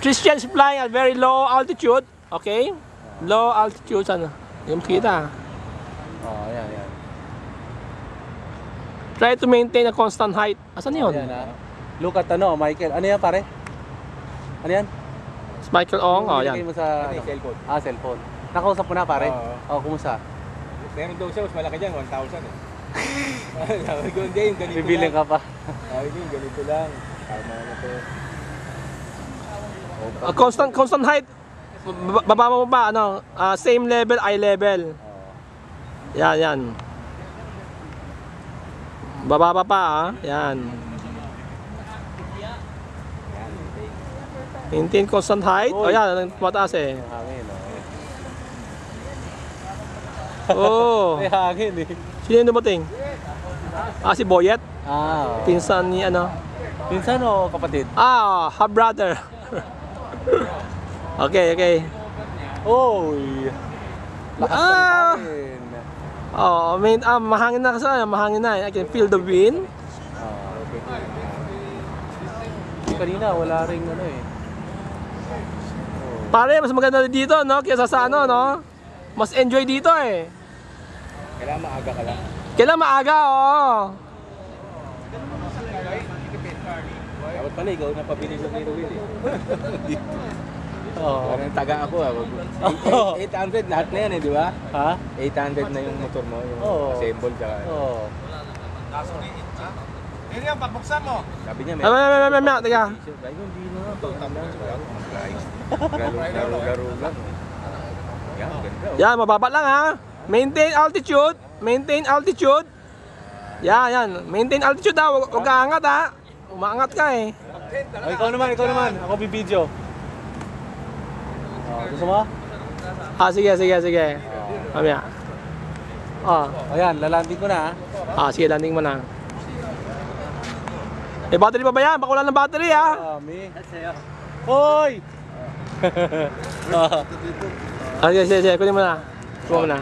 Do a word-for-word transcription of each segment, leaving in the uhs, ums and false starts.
Christian's flying at very low altitude. Okay? Low altitude sana. Yung kita. Oh, ayan, ayan. Try to maintain a constant height. Asan yun? Ayan, ah. Look at ano, Michael. Ano yan, pare? Ano yan? It's Michael Ong. Oh, yan. Mo sa ano? Cellphone. Ah, cellphone. Nakausap mo na, pare? Oo. Oh, kumusta? Meron daw siya, mas malaki dyan, one thousand eh. Sabi ko, hindi, yung ganito Bibiling lang. ka pa. Sabi ko, yung ganito lang. Tama na to. A constant constant height. Baba mo ba ano? Uh, same level, eye level. Yan, yan. Baba pa pa, ah. Yan. Maintain constant height. Oh, yan, mataas eh. Hangin, oh. May hangin eh. Sino yung dumating? Ah, si Boyet. Ah. Pinsan ni ano? Pinsan o kapatid? Ah, half brother. Okay, okay. Oy. Lakas Ah. ng hangin. Oh, I mean, ah, mahangin na kasi, mahangin na. I can feel the wind. Ah, okay. Kanina wala ring ano eh. Pare, mas maganda dito, no? Kaysa sa ano, no? Mas enjoy dito eh. Kailangan maaga ka lang. Kailan maaga, oo. Dapat pala, ikaw na pabili sa Hero Wheel eh. Oo. Parang taga ako ah. eight hundred lahat na yan eh, di ba? Ha? eight hundred na yung motor mo, yung Oo. assemble tsaka. Oo. Hindi yan, pabuksan mo. Sabi niya, Ay, ay, ay, ay, ay, teka. Sabi ko, hindi na. Tawag lang. Laro-laro lang. Yan, ganda. Yan, mababa lang ha. Maintain altitude. Maintain altitude. Yan, yan. Maintain altitude ha. Huwag ka angat ha. Umaangat ka eh. Oh, ikaw naman, ikaw naman. Ako bibidyo. Oh, gusto mo? Ah, sige, sige, sige. Mamaya. Ah, Ayan, lalanding ko na. ah, sige, landing mo na. Eh, battery pa ba yan? Baka wala ng battery ha. Dami. Hoy! Ah, sige, sige, sige. Kunin mo na. Kunin mo na.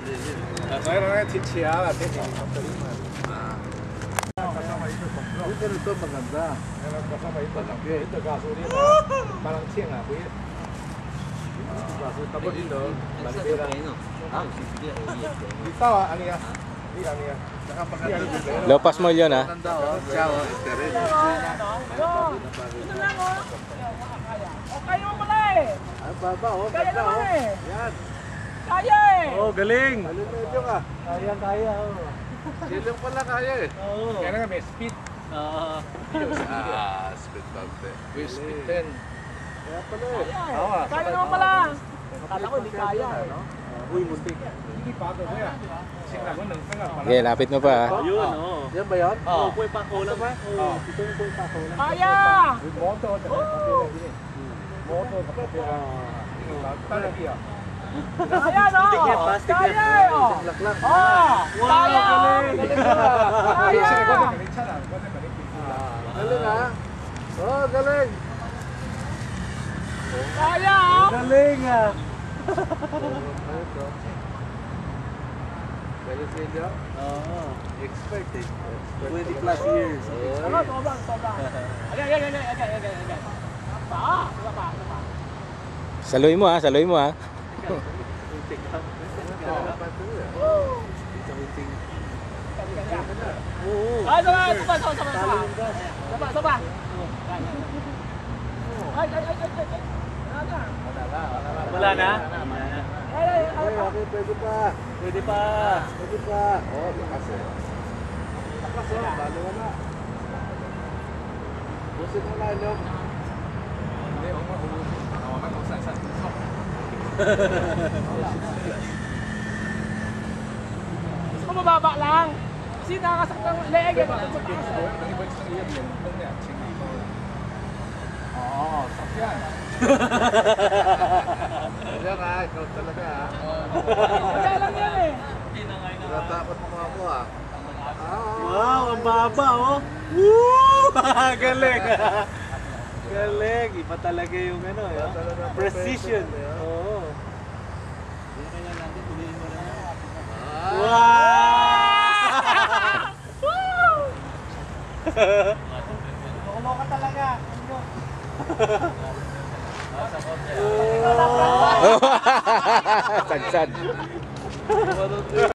Ito ito maganda. Ito gasolina. Parang siyang ah. Tapos dito, bandera. Dito ah, ano yan? Ano yan? Lopas mo yun ha? Ciao, Stereo. Ito lang oh. O, kaya mo pala eh. Ang baba oh, Kaya ganda naman oh. eh. Yan. Kaya eh. Oh, galing! Ano medyo ka? Kaya, kaya. Silong pala kaya eh. Oo. Kaya nga may speed. Oo. Ah, speed bump eh. With speed ten. Kaya pala eh. Kaya eh. Kaya naman pala. Akala ko hindi kaya eh. Uy, muntik. Hindi pa ako kuya. Okay, lapit mo pa ha? Yun oh. Yan ba yan? Oo. Kuya pa ko lang ba? Oo. Ito yung kuya pa ko lang. Kaya! Moto. Moto. Talaga. Kaya no? Kaya eh. Oh! Oh! Kaya! Kaya! Galing ha? Oh, galing. Kaya oh! Galing ah! Galing sa inyo? Oo. Expert eh. twenty plus years. Ano, sobang, sobang. Agay, agay, agay, agay, agay, agay. Pa, pa, pa, pa. Saloy mo ha, saloy mo ha. Ah, sama, sama, sama, sama, sama. Sama, sama. Ay, ay, ay, ay, ay. Wala na? Ay, ay, ay. Okay, okay, pwede pa. Pwede pa. Pwede pa. Oh, lakas eh. Lakas oh, balo wala. Busin mo na inom. Hindi, huwag mo ubusin. Tawakan mo sa isang puso. Gusto ko mababa lang. Kasi nakakasak ng leeg eh. Oo, sakyan. Kaya ka, ikaw talaga ha. Kaya lang yan eh. Natakot mo ako ha. Wow, ang baba oh! Woo! Galing! Galing! Iba talaga yung ano eh. Precision. Oo. Wow! Kulo ka talaga. Sadsad.